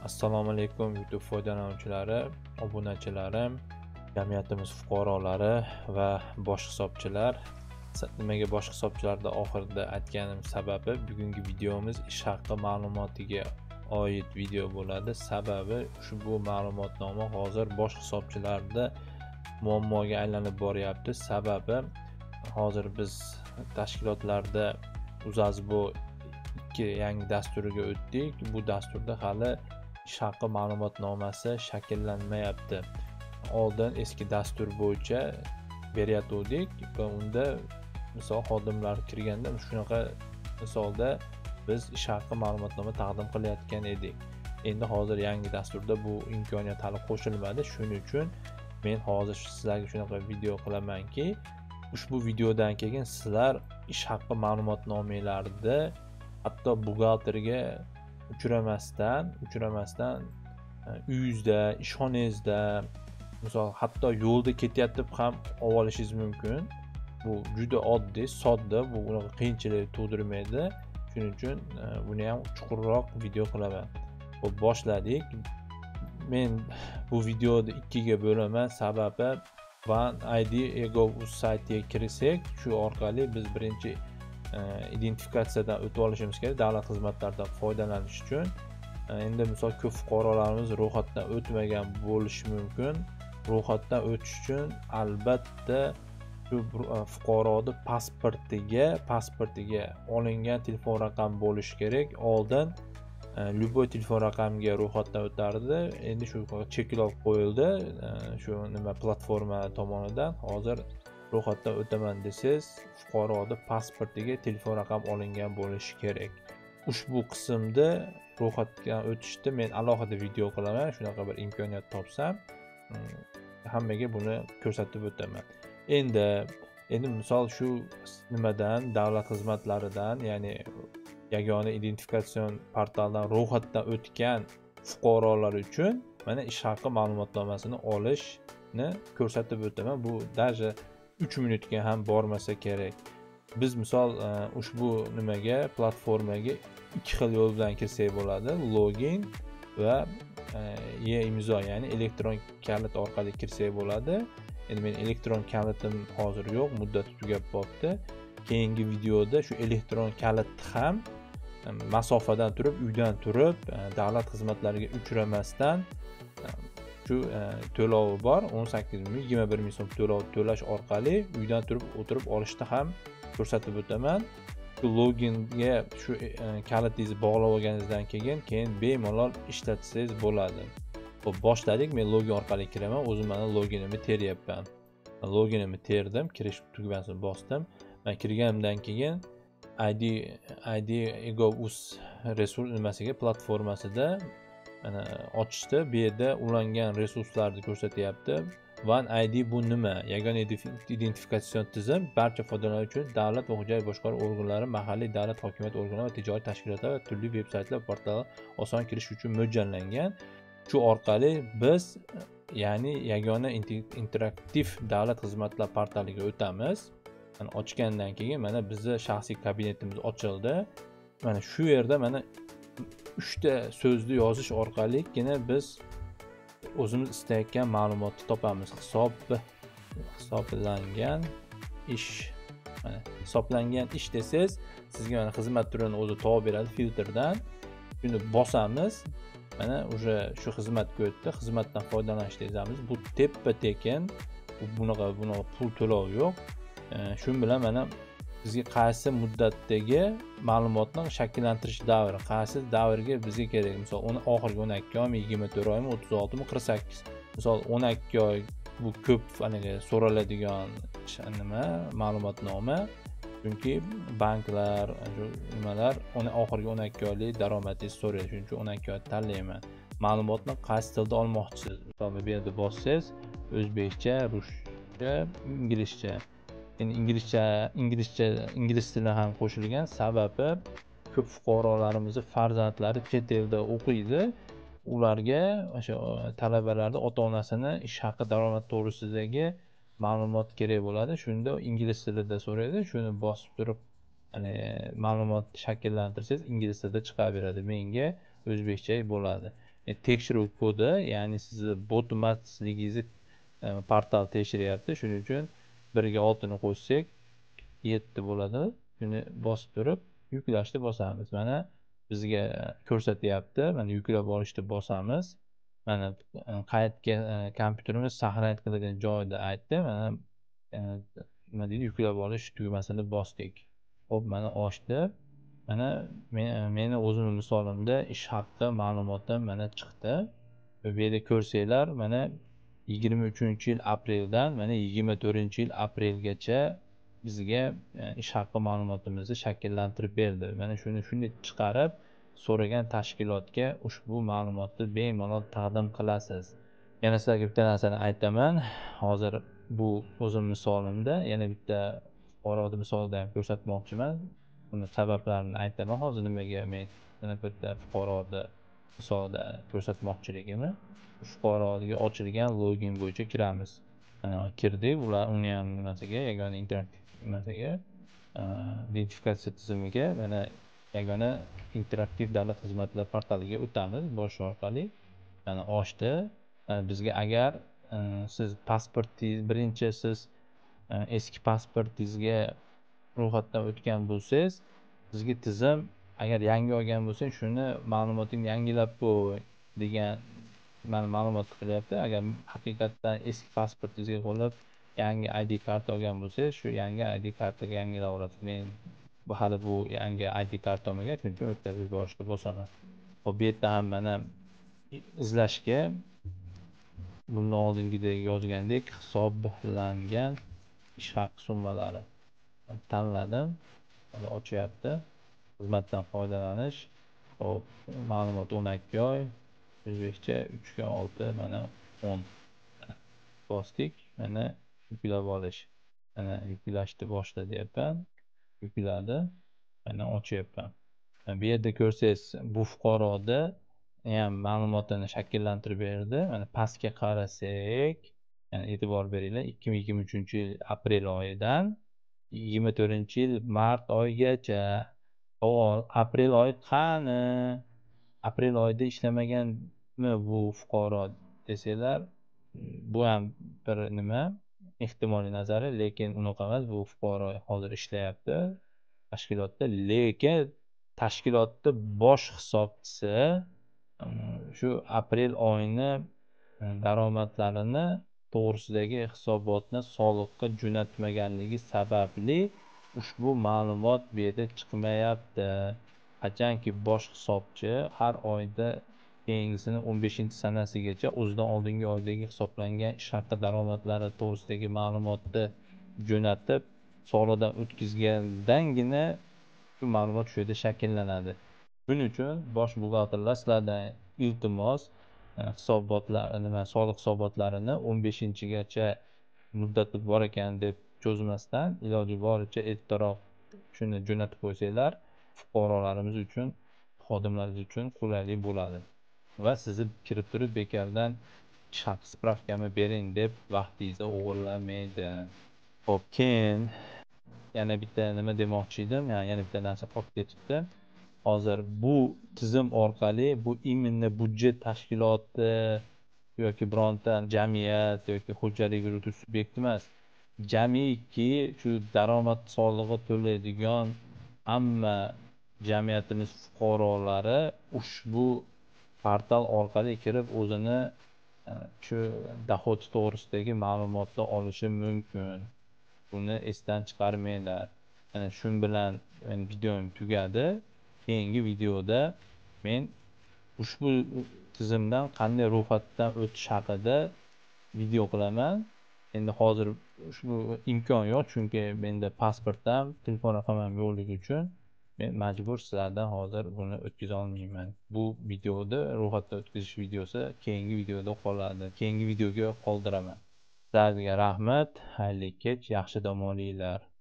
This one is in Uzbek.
Assalomu alaykum YouTube foydalanuvchilari, obunachilarim, jamiyatimiz fuqarolari va bosh hisobchilar. Nimaga bosh hisobchilarda oxirida aytganim sababi bugungi videomiz ish haqi ma'lumotiga oid video bo'ladi. Sababi ushbu ma'lumotnoma hozir bosh hisobchilarda muammoga aylanib boryapti. Sababi hozir biz tashkilotlarda Uzazbo 2 yangi dasturiga o'tdik. Bu dasturda hali ish haqi ma'lumotnomasi shakllanmayapti. Oldin eski dastur bo'yicha berayotgandik va unda misol xodimlar kirganda shunaqa misolda biz ish haqi ma'lumotnoma taqdim qilayotgan edik. Endi hozir yangi dasturda bu imkoniyat hali qo'shilmadi. Shuning uchun men hozir sizlarga shunaqa video qilamanki, ushbu videodan keyin sizlar ish haqi ma'lumotnomalarida hatto buxgalterga uchramasdan uyingizda, ishxonangizda, misol hatto yo'lda ketayotib ham olishingiz mumkin. Bu juda oddiy, sodda, bu unaqa qiyinchilik tug'dirmaydi. Shuning uchun buni ham chuqurroq video qilaman. Xo'p, boshladik. Men bu videoni ikkiga bo'laman. Sababi OneID Ego.uz saytiga kirsak, shu orqali biz birinchi identifikatsiyadan o'tib olishimiz kerak davlat xizmatlaridan foydalanish uchun. Endi misol ko'p fuqarolarimiz ro'yxatdan o'tmagan bo'lishi mumkin. Ro'yxatdan o'tish uchun albatta shu fuqaroni pasportiga olingan telefon raqami bo'lishi kerak. Oldin любой telefon raqamiga ro'yxatdan o'tardi. Endi shu cheklov qo'yildi shu platforma tomonidan. Hozir ro'yxatdan o'taman desangiz, fuqaroni pasportiga telefon raqami olingan bo'lishi kerak. Ushbu qismda ro'yxatdan o'tishda men alohida video qilaman. Shunaqa bir imkoniyat topsam, hammaga buni ko'rsatib o'taman. Endi misol shu nimadan, davlat xizmatlaridan, ya'ni yagona identifikatsion portaldan ro'yxatdan o'tgan fuqarolar uchun mana ish haqi ma'lumotnomasini olishni ko'rsatib o'taman. Bu даже 3 minutga ham bormasa kerak. Biz misol ushbu platformaga ikki xil yo'l bilan kirsak bo'ladi. Login va e-imzo, ya'ni elektron kalit orqali kirsak bo'ladi. Endi men elektron kalitim hozir yo'q, muddati tugab qolibdi. Keyingi videoda shu elektron kalitni ham masofadan turib, uydan turib, davlat xizmatlariga uchramasdan shu to'lovi bor, 18 ming, 21 ming so'm to'lash orqali uydan turib o'tirib olishni ham ko'rsatib o'taman. Shu loginga shu kalitingizni bog'lab olganingizdan keyin bemalol ishlatsangiz bo'ladi. Xo'p, boshladik. Men login orqali kiraman. O'zim mana loginimni teryapman. Loginimni terdim, kirish tugmasini bosdim. Men kirganimdan keyin ID Ego.uz resurs nimasiga platformasida mana ochishda bu yerda ulangan resurslarni ko'rsatyapti. OneID bu nima? Yagona identifikatsion tizim barcha foydalanuvchi uchun davlat va hujjat boshqaruv organlari, mahalliy davlat hokimiyat organlari va tijorat tashkilotlar va turli veb-saytlar, portallar oson kirish uchun mo'ljallangan. Shu orqali biz ya'ni yagona interaktiv davlat xizmatlar portaliga o'tamiz. Mana ochgandan keyin mana bizning shaxsiy kabinetimiz ochildi. Mana shu yerda mana 3 ta so'zni yozish orqaligina biz o'zimiz istayotgan ma'lumotni topamiz. Hisoblangan ish. Mana hisoblangan ish desangiz, sizga mana xizmat turini o'zi topib beradi filtrdan. Shuni bosamiz. Mana o'sha shu xizmatga o'tdi. Xizmatdan foydalanish deymiz. Bu teppa-tekin. Bunaqa pul to'lov yo'q. Shu bilan mana bizga qaysi muddatdagi ma'lumotni shakllantirish davri, qaysi davrga bizga kerak. Misol oxirgi 12 oymi, 24 oymi, 36 mi, 48. Misol 12 oy bu ko'p so'raladigan ma'lumotnoma. Chunki banklar, nimalar oxirgi 12 oylik daromadingizni so'raydi. Shuning uchun 12 oy tanlayman. Ma'lumotni qaysi tilda olmoqchisiz? Misol bu yerda bossangiz, o'zbekcha, ruscha, inglizcha. Endi ingliz tili ham qo'shilgan. Sababi ko'p fuqarolarimiz farzandlari chet elda o'qiydi. Ularga o'sha talabalarning ota-onasini ish haqi daromad to'g'risidagi ma'lumot kerak bo'ladi. Shunda ingliz tilida so'raydi. Shuni bosib turib, ma'lumot shakllantirsangiz ingliz tilida chiqaveradi. Menga o'zbekcha bo'ladi. tekshiruv kodi, ya'ni sizni bot emasligingizni portal tekshiryapti. Shuning uchun 1 ga 6 ni qo'shsak 7 bo'ladi. Shuni bosib turib yuklashni bosamiz. Mana bizga ko'rsatyapti. Mana yuklab olishni bosamiz. Mana qayerga kompyuterimiz saqlanib qilingan joyda aytdi. Mana nima deydi, yuklab olish tugmasini bosdik. Xo'p, mana ochdi. Mana meni o'zimni misolimda ish haqi ma'lumotim mana chiqdi. Bu yerda ko'rsanglar, mana 23-yil apreldan mana 24-yil aprelgacha bizga ish haqi ma'lumotimizni shakllantirib berdi. Mana shuni chiqarib so'ragan tashkilotga ushbu ma'lumotni bemalol taqdim qilasiz. Yana sizlarga bitta narsani aytaman. Hozir bu o'zim misolimda, yana bitta fuqaroning misolida ham ko'rsatmoqchiman. Buni sabablarini aytaman. Hozir nimaga men yana bitta fuqaroning misolida ko'rsatmoqchiligimni. Fuqaroga ochilgan login bo'yicha kiramiz. Kirdik, ular uni ham nimasiga, yagona interaktiv nimasiga, identifikatsiya tizimiga, mana yagona interaktiv davlat xizmatlari portaliga o'tamiz bosh orqali. Mana ochdi. Bizga agar siz pasportingiz, birinchi siz eski pasportingizga ro'yxatdan o'tgan bo'lsangiz, sizga tizim agar yangi olgan bo'lsangiz, shuni ma'lumotingni yangilab qo'y degan mana ma'lumot qilyapti. Agar haqiqatdan eski pasportingizga qo'llab yangi ID karta olgan bo'lsangiz, shu yangi ID kartaga yangilab olasiz. Men hali bu yangi ID karta olmagan, chunki o'tkazib yuborishga bosaman. Hop, bu yerda ham mana izlashga bundan oldingidek yozgandek hisoblangan ish haqi summalari tanladim. Hozir ochyapti. Xizmatdan foydalanish. Hop, ma'lumot 12 oy, o'zbekcha 3 ga 6, mana 10 bosdik. Mana yuklab olish. Mana yuklashni boshla deyapman. Yukladi. Mana ochyapman. Bu yerda ko'rsangiz, bu fuqaroda ham ma'lumotini shakllantirib berdi. Mana pastga qarasak, yani e'tibor beringlar, 2023-yil aprel oyidan 24-yil mart oyigacha. Aprel oyi qani? Aprel oyida ishlamaganmi bu fuqaro desanglar, bu ham bir nima ehtimoliy nazari, lekin unaqa emas. Bu fuqaro hozir ishlayapti tashkilotda, lekin tashkilotda bosh hisobchisi shu aprel oyini daromadlarini to'g'risidagi hisobotni soliqqa jo'natmaganligi sababli ushbu ma'lumot bu yerda chiqmayapti. Qachonki bosh hisobchi har oyda keyingisini 15-sanasigacha o'zidan oldingi oydagi hisoblangan ish haqi daromadlari to'g'risidagi ma'lumotni jo'natib soliqdan o'tkazgandangina shu ma'lumot shu yerda shakllanadi. Shuning uchun bosh buxgalterlar sizlardan iltimos hisobotlar, soliq hisobotlarini 15-gacha muddati bor ekan deb cho'zmasdan iloji boricha ertaroq shuni jo'natib qo'ysanglar, fuqarolarimiz uchun, xodimlarimiz uchun qulaylik bo'ladi. Va sizni kirib turib bekardan ish haqi spravkami bering deb vaqtingizni o'g'irlamaydi. Xo'p, keyin yana bitta nima demoqchi edim, yana bitta narsa qolib ketibdi. Hozir bu tizim orqali bu imенно budjet tashkiloti yoki bironta jamiyat yoki xo'jalik yurituv subyekti emas. Jamiki shu daromad solig'i to'laydigan hamma jamiyatimiz fuqarolari ushbu portal orqali kirib o'zini shu dohod to'g'risidagi ma'lumotni olishi mumkin. Buni esdan chiqarmanglar. Mana shu bilan videom tugadi. Keyingi videoda men ushbu tizimdan qanday ro'yxatdan o'tish haqida video qilaman. Endi hozir ushbu imkon yo'q, chunki menda pasport ham, telefon raqamim ham yo'qligi uchun men majbur sizlardan hozir buni o'tkaza olmayman. Bu videoda ro'yxatdan o'tkazish videosi keyingi videoda qoladi. Keyingi videoga qoldiraman. Sizlarga rahmat, xayrli kech, yaxshi dam olinglar.